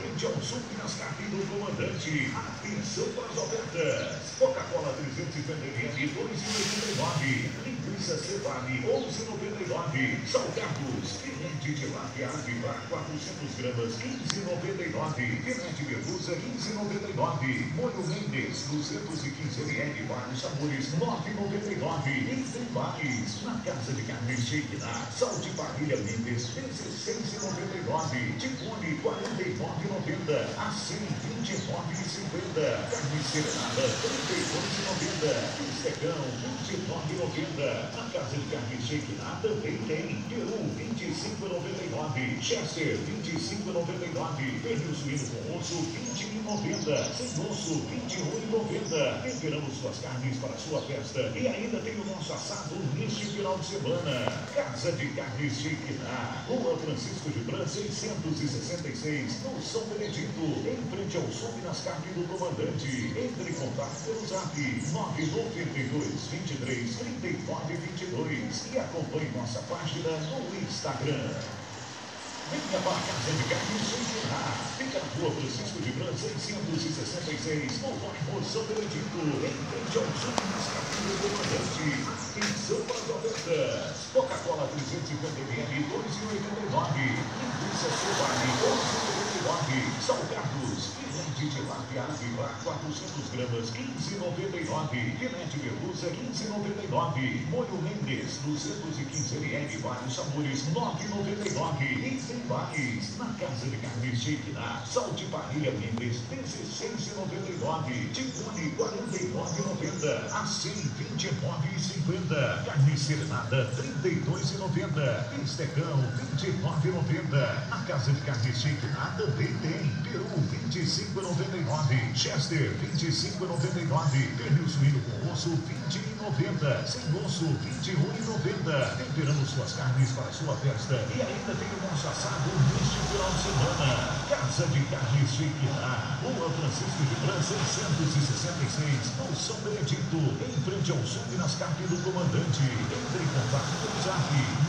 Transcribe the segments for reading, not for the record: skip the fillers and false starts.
frente ao sul nas carnes do comandante. Atenção para as ofertas. Coca-Cola 350 ml, 2,89. Linguiça Cevale, 11,99. Salgados, filé de tilápia Avivar, 400 gramas, 15,99. Filé de merluza, 15,99. Molho Mendes, 215 ml, vários sabores, 9,99. E tem mais. Na Casa de Carne Shekinah, sal de parrilha Mendes, 16,99. Tifone, 49,90. Assim, 29,50. Carne serenada, 32,90. Bistecão, 29,90. Na Casa de Carne Shekinah também tem peru, 25,99. Chester, 25,99. Pernil suíno com osso, 20,90. Sem osso, 21,90. Temperamos suas carnes para sua festa. E ainda tem o nosso assado neste final de semana. Casa de Carne Shekinah, Rua Francisco de Bran, 666, no São Benedito, em frente ao sul nas carnes do comandante. Entre em contato pelo zap 992 23 39 22 e acompanhe nossa página no Instagram. Venha para a Casa de Carne Shekinah. Fica na Rua Francisco de Bran, 666, no bairro São Benedito, em frente ao sul nas carnes do comandante. Atenção para as ofertas. Coca-Cola 350 ml, 2,89. Linguiça Cevale, 11,99. Salgados, filé de tilápia Avivar, 400 gramas, 15,99. Filé de merluza, 15,99. Molho Mendes, 215 ml, vários sabores, 9,99. E tem mais. Na Casa de Carne Shekinah, sal de parrilha Mendes, 16,99. Tifone, 49,90. Assim, 29,50. Carne serenada, 32,90. Bistecão, 29,90. Na Casa de Carne Shekinah também tem peru, 25,99. Chester, 25,99. Pernil suíno com osso, 20,90. Sem osso, 21,90. Temperamos suas carnes para sua festa. E ainda tem o nosso assado neste final de semana. Casa de Carne Shekinah, Rua Francisco de Bran, 666, no São Benedito, em frente ao sul nas carnes do comandante. Entre em contato pelo zap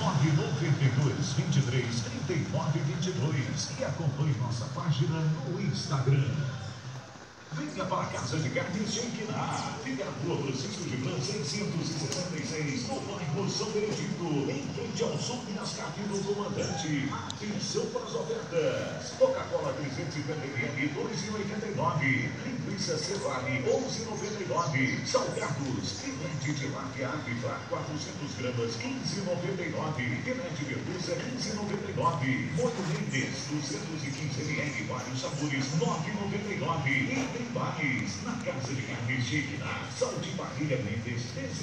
992 23 39 22 e acompanhe nossa página no Instagram. Venha para a Casa de Carne Shekinah. Fica na Rua Francisco de Bran, 666, no bairro São Benedito, em frente ao sul nas carnes do comandante. Atenção para as ofertas. Coca-Cola 350 ml, 2,89. Linguiça Cevale, 11,99. Salgados, filé de tilápia Avivar, 400 gramas, 15,99. Filé de merluza, 15,99. Molho Mendes, 215 ml, vários sabores, 9,99. E mais. Na Casa de Carne Shekinah, sal de parrilha Mendes,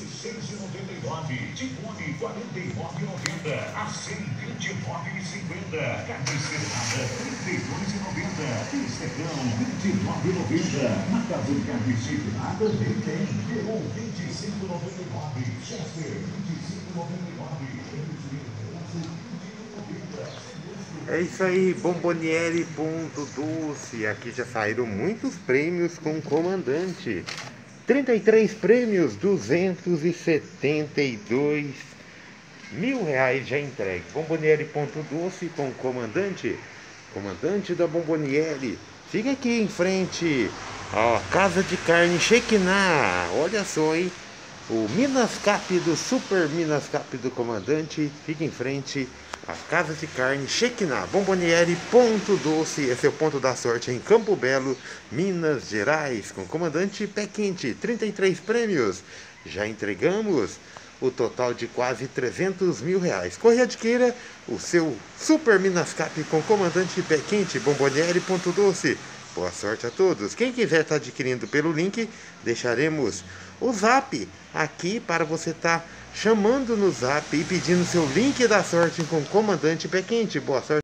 16,99. Tifone, 49,90. Assim, 29,50. Carne serenada, 32,90. Bistecão, 29,90. Na Casa de Carne Shekinah também tem peru, 25,99. Chester, 25,99. É isso aí, Bomboniere Ponto Doce. Aqui já saíram muitos prêmios com o comandante. 33 prêmios, 272 mil reais já entregue. Bomboniere Ponto Doce com o comandante. Comandante da Bomboniere. Fica aqui em frente, ó, Casa de Carne Shekinah. Olha só, hein? O Minascap do Super Minascap do comandante. Fica em frente a Casa de Carne Shekinah, Bomboniere Ponto Doce. Esse é o ponto da sorte em Campo Belo, Minas Gerais, com o comandante Pé Quente. 33 prêmios, já entregamos o total de quase 300 mil reais. Corre e adquira o seu Super Minascap com o comandante Pé Quente, Bomboniere Ponto Doce. Boa sorte a todos. Quem quiser estar adquirindo pelo link, deixaremos o zap aqui para você estar chamando no zap e pedindo seu link da sorte com o comandante Pé Quente. Boa sorte.